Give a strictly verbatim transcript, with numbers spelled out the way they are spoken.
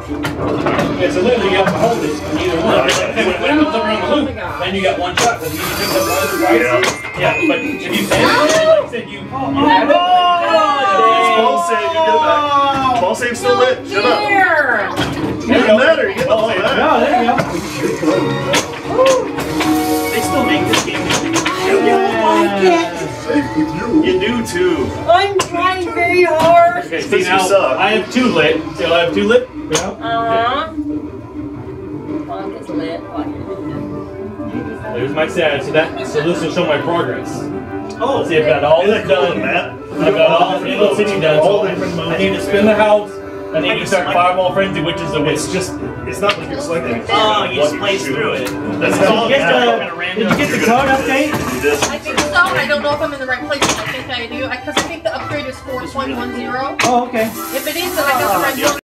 Yeah, so literally you have to hold it on either one. Okay, when, when it comes around the loop, then you got one shot because you pick up one of the twice. Yeah. yeah, but if you say, like I said, you, oh, you have it. It's ball save, you get it back. Ball save still lit. Shut up. It doesn't matter, you get the ball back. Oh, there you go. They still make this game. I don't like it. You do too. I'm trying very hard. Okay, see now, I have two lit. So I have two lit? Yeah. Uh-huh. One is lit. There's my stat. So that so this will show my progress. Oh, see, I've got all this done. I've got all the little city done. So I need to spin the house. I need to start Fireball Frenzy, which is a which. It's just, it's not like you're selecting. Oh, you just plays through it. That's Did all. you get the, did you get the code update? I think so. I don't know if I'm in the right place, but I think I do. Because I, I think the upgrade is four point one zero. Oh, okay. If it is, then I got the right one.